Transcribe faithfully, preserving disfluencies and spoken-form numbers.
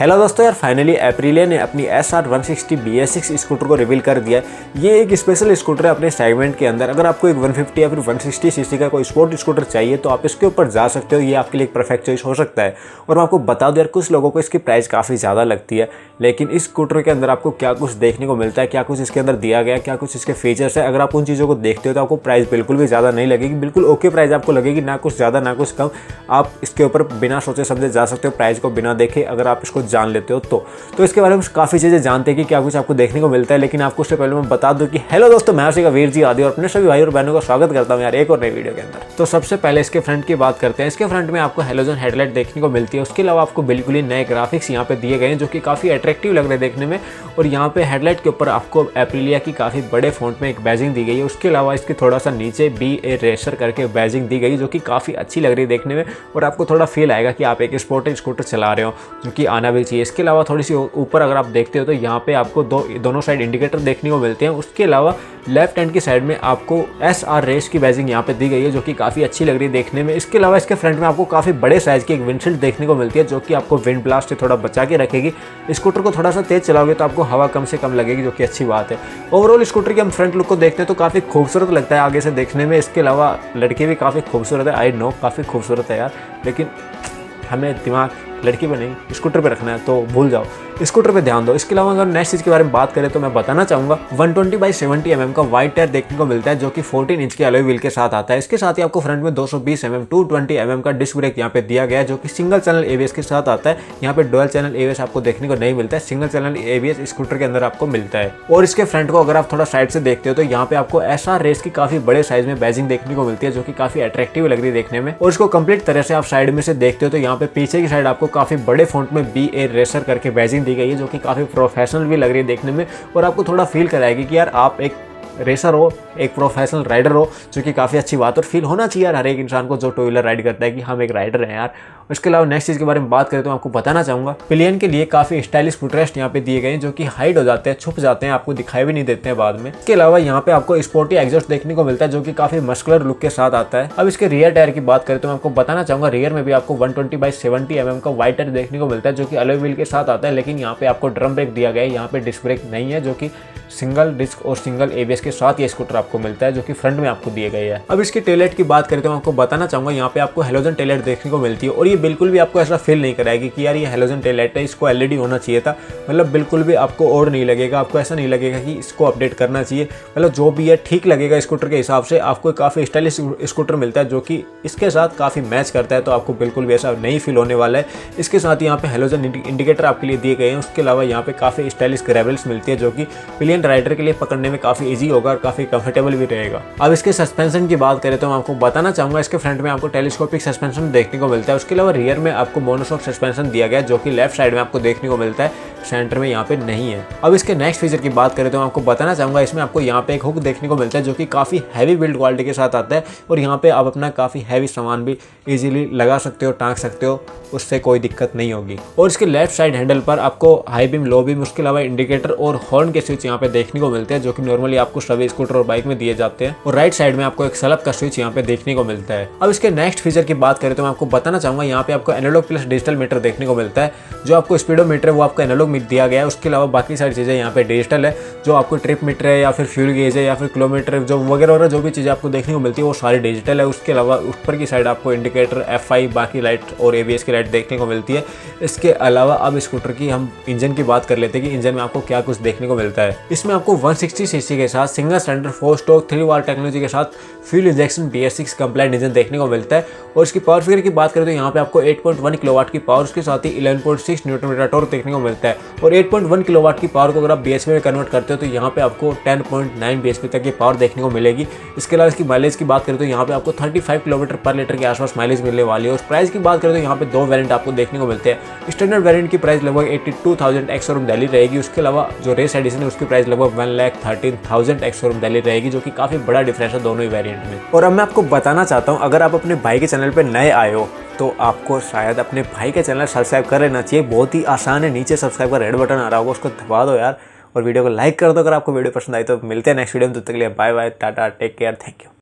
Hello दोस्तों यार, finally Aprilia ने अपनी S R one sixty B S six scooter को रिवील कर दिया है। ये एक स्पेशल स्कूटर है अपने सेगमेंट के अंदर। अगर आपको एक वन फिफ्टी या फिर वन सिक्सटी सीसी का कोई स्पोर्ट स्कूटर चाहिए तो आप इसके ऊपर जा सकते हो। ये आपके लिए एक परफेक्ट चॉइस हो सकता है। और मैं आपको बता दूं यार, कुछ लोगों को इसकी प्राइस काफ़ी ज़्यादा लगती है, लेकिन इस स्कूटर के अंदर आपको क्या कुछ देखने को मिलता है, क्या कुछ इसके अंदर दिया गया, क्या कुछ इसके फीचर्स है, अगर आप उन चीज़ों को देखते हो तो आपको प्राइस बिल्कुल भी ज़्यादा नहीं लगेगी। बिल्कुल ओके प्राइस आपको लगेगी, ना कुछ ज़्यादा ना कुछ कम। आप इसके ऊपर बिना सोचे समझे जा सकते हो, प्राइस को बिना देखे अगर आप इसको जान लेते हो तो तो इसके बारे में काफ़ी चीज़ें जानते हैं कि क्या कुछ आपको देखने को मिलता है। लेकिन आपको उससे पहले मैं बता दूं कि हेलो दोस्तों, मैं आपसे का वीर जी आदि और अपने सभी भाई और बहनों का स्वागत करता हूं यार एक और नई वीडियो के अंदर। तो सबसे पहले इसके फ्रंट की बात करते हैं। इसके फ्रंट में आपको हेलोजन हेडलाइट देखने को मिलती है। उसके अलावा आपको बिल्कुल ही नए ग्राफिक्स यहाँ पे दिए गए हैं जो कि काफ़ी अट्रैक्टिव लग रहे हैं देखने में। और यहाँ पे हेडलाइट के ऊपर आपको एप्रिलिया की काफ़ी बड़े फॉन्ट में एक बैजिंग दी गई है। उसके अलावा इसके थोड़ा सा नीचे बी ए रेसर करके बैजिंग दी गई जो कि काफ़ी अच्छी लग रही है देखने में। और आपको थोड़ा फील आएगा कि आप एक स्पोर्टी स्कूटर चला रहे हो, जो कि आना भी चाहिए। इसके अलावा थोड़ी सी ऊपर अगर आप देखते हो तो यहाँ पे आपको दो दोनों साइड इंडिकेटर देखने को मिलते हैं। उसके अलावा लेफ्ट हैंड की साइड में आपको एस आर रेस की बैजिंग यहाँ पे दी गई है जो कि काफ़ी अच्छी लग रही है देखने में। इसके अलावा इसके फ्रंट में आपको काफ़ी बड़े साइज की एक विंडशील्ड देखने को मिलती है जो कि आपको विंड ब्लास्ट से थोड़ा बचा के रखेगी। स्कूटर को थोड़ा सा तेज चलाओगे तो आपको हवा कम से कम लगेगी, जो कि अच्छी बात है। ओवरऑल स्कूटर के हम फ्रंट लुक को देखते हैं तो काफ़ी खूबसूरत लगता है आगे से देखने में। इसके अलावा लड़की भी काफ़ी खूबसूरत है, आई नो काफ़ी खूबसूरत है यार, लेकिन हमें दिमाग लड़की पे नहीं स्कूटर पे रखना है तो भूल जाओ, स्कूटर पे ध्यान दो। इसके अलावा अगर नेक्स्ट चीज़ के बारे में बात करें तो मैं बताना चाहूँगा one twenty by seventy M M का वाइड टायर देखने को मिलता है जो कि फोर्टीन इंच के अलॉय व्हील के साथ आता है। इसके साथ ही आपको फ्रंट में टू ट्वेंटी एम एम का डिस्क ब्रेक यहाँ पे दिया गया है जो कि single channel A B S के साथ आता है। यहाँ पे dual channel A B S आपको देखने को नहीं मिलता है, single channel A B S scooter के अंदर आपको मिलता है। और इसके फ्रंट को अगर आप थोड़ा साइड से देखते हो तो यहाँ पे आपको एस आर रेस की काफ़ी बड़े साइज में बैजिंग देखने को मिलती है जो कि काफ़ी अट्रैक्टिव लग रही है देखने में। और इसको कंप्लीट तरह से आप साइड में से देखते हो तो यहाँ पे पीछे की साइड आपको काफ़ी बड़े फॉन्ट में बी ए रेसर करके बैजिंग दी गई है जो कि काफ़ी प्रोफेशनल भी लग रही है देखने में। और आपको थोड़ा फील कराएगी कि यार आप एक रेसर हो, एक प्रोफेशनल राइडर हो, जो कि काफ़ी अच्छी बात और फील होना चाहिए यार हर एक इंसान को जो टू व्हीलर राइड करता है कि हम एक राइडर हैं यार। इसके अलावा नेक्स्ट चीज़ के बारे में बात करें तो मैं आपको बताना चाहूँगा पिलियन के लिए काफ़ी स्टाइलिश फुटरेस्ट यहाँ पे दिए गए हैं जो कि हाइड हो जाते हैं, छुप जाते हैं, आपको दिखाई भी नहीं देते हैं बाद में। इसके अलावा यहाँ पे आपको स्पोर्टी एग्जॉस्ट देखने को मिलता है जो कि काफ़ी मस्कुलर लुक के साथ आता है। अब इसके रियर टायर की बात करें तो मैं आपको बताना चाहूँगा रियर में भी आपको one twenty by seventy M M का वाइड टायर देखने को मिलता है जो कि अलॉय व्हील के साथ आता है। लेकिन यहाँ पे आपको ड्रम ब्रेक दिया गया है, यहाँ पे डिस्क ब्रेक नहीं है, जो कि सिंगल डिस्क और सिंगल ए बी एस के साथ ये स्कूटर आपको मिलता है जो कि फ्रंट में आपको दिए गए हैं। अब इसकी टेललाइट की बात करें तो मैं आपको बताना चाहूँगा यहाँ पे आपको हेलोजन टेललाइट देखने को मिलती है। और ये बिल्कुल भी आपको ऐसा फील नहीं कराएगी कि यार ये हेलोजन टेललाइट है, इसको एल ई डी होना चाहिए था। मतलब बिल्कुल भी आपको और नहीं लगेगा, आपको ऐसा नहीं लगेगा कि इसको अपडेट करना चाहिए। मतलब जो भी है ठीक लगेगा स्कूटर के हिसाब से। आपको काफ़ी स्टाइलिश स्कूटर मिलता है जो कि इसके साथ काफ़ी मैच करता है, तो आपको बिल्कुल भी ऐसा नहीं फील होने वाला है। इसके साथ यहाँ पे हेलोजन इंडिकेटर आपके लिए दिए गए हैं। उसके अलावा यहाँ पे काफ़ी स्टाइलिश ग्रेवल्स मिलती है जो कि पिलियन राइडर के लिए पकड़ने में काफ़ी ईजी होगा और काफ़ी कंफर्टेबल भी रहेगा। अब इसके सस्पेंशन की बात करें तो मैं आपको बताना चाहूँगा इसके फ्रंट में आपको टेलीस्कोपिक सस्पेंशन देखने को मिलता है। उसके अलावा रियर में आपको मोनोशॉक सस्पेंशन दिया गया है जो कि लेफ्ट साइड में आपको देखने को मिलता है, सेंटर में यहाँ पे नहीं है। अब इसके नेक्स्ट फीचर की बात करें तो मैं आपको बताना चाहूँगा इसमें आपको यहाँ पे एक हुक देखने को मिलता है जो कि काफ़ी हैवी बिल्ड क्वालिटी के साथ आता है। और यहाँ पे आप अपना काफ़ी हैवी सामान भी इजीली लगा सकते हो, टांग सकते हो, उससे कोई दिक्कत नहीं होगी। और इसके लेफ्ट साइड हैंडल पर आपको हाई बीम, लो बीम, उसके अलावा इंडिकेटर और हॉर्न के स्विच यहाँ पे देखने को मिलते हैं जो कि नॉर्मली आपको सभी स्कूटर और बाइक में दिए जाते हैं। और राइट साइड में आपको एक सलब का स्विच यहाँ पे देखने को मिलता है। अब इसके नेक्स्ट फीचर की बात करें तो मैं आपको बताना चाहूँगा यहाँ पे आपको एनालॉग प्लस डिजिटल मीटर देखने को मिलता है। जो आपको स्पीडोमीटर है वो आपको एनालॉग में दिया गया है। उसके अलावा बाकी सारी चीज़ें यहाँ पे डिजिटल है। जो आपको ट्रिप मीटर है या फिर फ्यूल गेज है या फिर किलोमीटर जो वगैरह वगैरह जो भी चीज़ें आपको देखने को मिलती है वो सारी डिजिटल है। उसके अलावा ऊपर की साइड आपको इंडिकेटर, एफ आई, बाकी लाइट और ए बी एस की लाइट देखने को मिलती है। इसके अलावा अब स्कूटर की हम इंजन की बात कर लेते हैं कि इंजन में आपको क्या कुछ देखने को मिलता है। इसमें आपको वन सिक्सटी सीसी के साथ single cylinder four stroke three valve technology के साथ fuel injection B S six compliant engine देखने को मिलता है। और इसकी पावर फिगर की बात करें तो यहाँ पे आपको एट पॉइंट वन किलोवाट की पावर, उसके साथ ही eleven point six newton metre torque देखने को मिलता है। और एट पॉइंट वन किलोवाट की पावर को अगर आप बी एच पी में कन्वर्ट करते हो तो यहाँ पे आपको ten point nine B H P तक की पावर देखने को मिलेगी। इसके अलावा इसकी माइलेज की बात करें तो यहाँ पे आपको thirty five kilometre per litre के आसपास माइलेज मिलने वाली है। और प्राइस की बात करें तो यहाँ पे दो वेरिएंट आपको देखने को मिलते हैं। स्टैंडर्ड वेरिएंट की प्राइस लगभग eighty two thousand ex showroom Delhi रहेगी। उसके अलावा जो रेस एडिशन है उसकी प्राइस लगभग one lakh thirteen thousand ex showroom Delhi रहेगी, जो कि काफ़ी बड़ा डिफरेंस है दोनों ही वेरिएंट में। और अब मैं आपको बताना चाहता हूँ अगर आप अपने भाई के चैनल पर नए आए हो तो आपको शायद अपने भाई के चैनल सब्सक्राइब कर लेना चाहिए। बहुत ही आसान है, नीचे सब्सक्राइब का रेड बटन आ रहा होगा, उसको दबा दो यार और वीडियो को लाइक कर दो अगर आपको वीडियो पसंद आई। तो मिलते हैं नेक्स्ट वीडियो में, तब तक के लिए bye bye, tata, take care, thank you.